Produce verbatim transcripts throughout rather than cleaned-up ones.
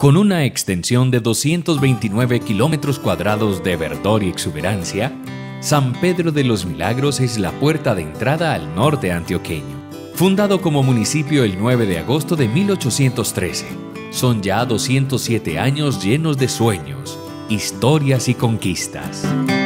Con una extensión de doscientos veintinueve kilómetros cuadrados de verdor y exuberancia, San Pedro de los Milagros es la puerta de entrada al norte antioqueño. Fundado como municipio el nueve de agosto de mil ochocientos trece, son ya doscientos siete años llenos de sueños, historias y conquistas.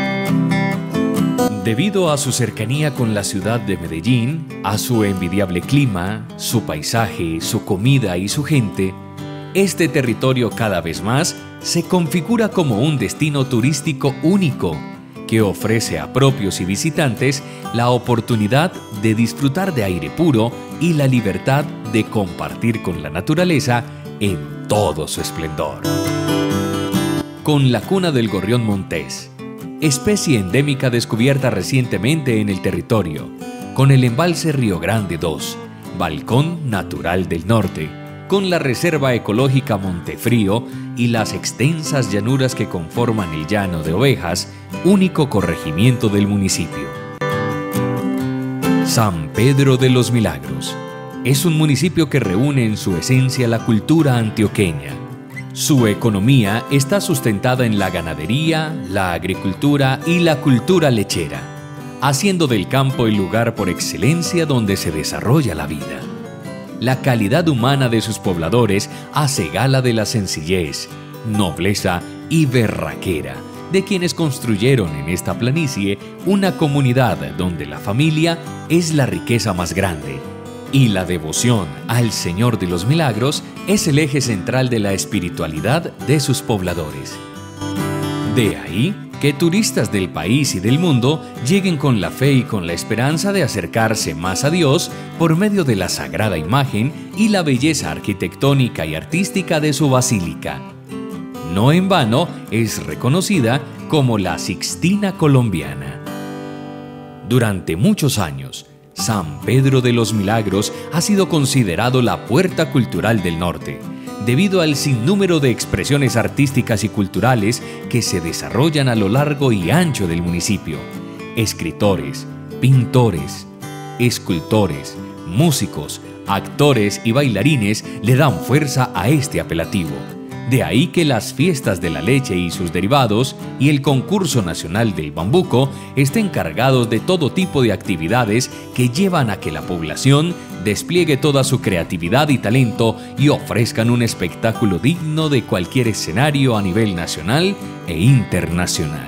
Debido a su cercanía con la ciudad de Medellín, a su envidiable clima, su paisaje, su comida y su gente, este territorio cada vez más se configura como un destino turístico único que ofrece a propios y visitantes la oportunidad de disfrutar de aire puro y la libertad de compartir con la naturaleza en todo su esplendor. Con la cuna del gorrión montés, especie endémica descubierta recientemente en el territorio, con el embalse Río Grande dos, balcón natural del norte, con la reserva ecológica Montefrío y las extensas llanuras que conforman el Llano de Ovejas, único corregimiento del municipio. San Pedro de los Milagros es un municipio que reúne en su esencia la cultura antioqueña. Su economía está sustentada en la ganadería, la agricultura y la cultura lechera, haciendo del campo el lugar por excelencia donde se desarrolla la vida. La calidad humana de sus pobladores hace gala de la sencillez, nobleza y berraquera de quienes construyeron en esta planicie una comunidad donde la familia es la riqueza más grande y la devoción al Señor de los Milagros es el eje central de la espiritualidad de sus pobladores. De ahí que turistas del país y del mundo lleguen con la fe y con la esperanza de acercarse más a Dios por medio de la sagrada imagen y la belleza arquitectónica y artística de su basílica. No en vano es reconocida como la Sixtina colombiana. Durante muchos años, San Pedro de los Milagros ha sido considerado la puerta cultural del norte, debido al sinnúmero de expresiones artísticas y culturales que se desarrollan a lo largo y ancho del municipio. Escritores, pintores, escultores, músicos, actores y bailarines le dan fuerza a este apelativo. De ahí que las fiestas de la leche y sus derivados y el concurso nacional del bambuco estén cargados de todo tipo de actividades que llevan a que la población despliegue toda su creatividad y talento y ofrezcan un espectáculo digno de cualquier escenario a nivel nacional e internacional.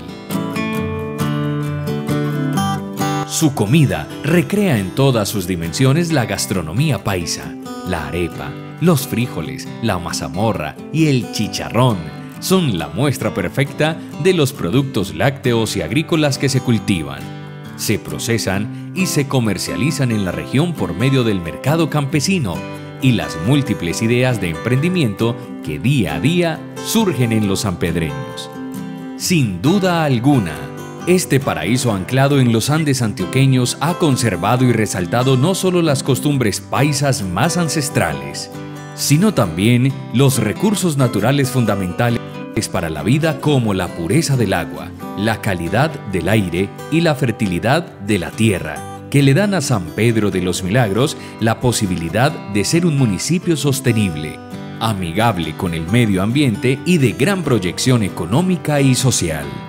Su comida recrea en todas sus dimensiones la gastronomía paisa, la arepa, los frijoles, la mazamorra y el chicharrón son la muestra perfecta de los productos lácteos y agrícolas que se cultivan, se procesan y se comercializan en la región por medio del mercado campesino y las múltiples ideas de emprendimiento que día a día surgen en los sanpedreños. Sin duda alguna, este paraíso anclado en los Andes antioqueños ha conservado y resaltado no solo las costumbres paisas más ancestrales, sino también los recursos naturales fundamentales para la vida como la pureza del agua, la calidad del aire y la fertilidad de la tierra, que le dan a San Pedro de los Milagros la posibilidad de ser un municipio sostenible, amigable con el medio ambiente y de gran proyección económica y social.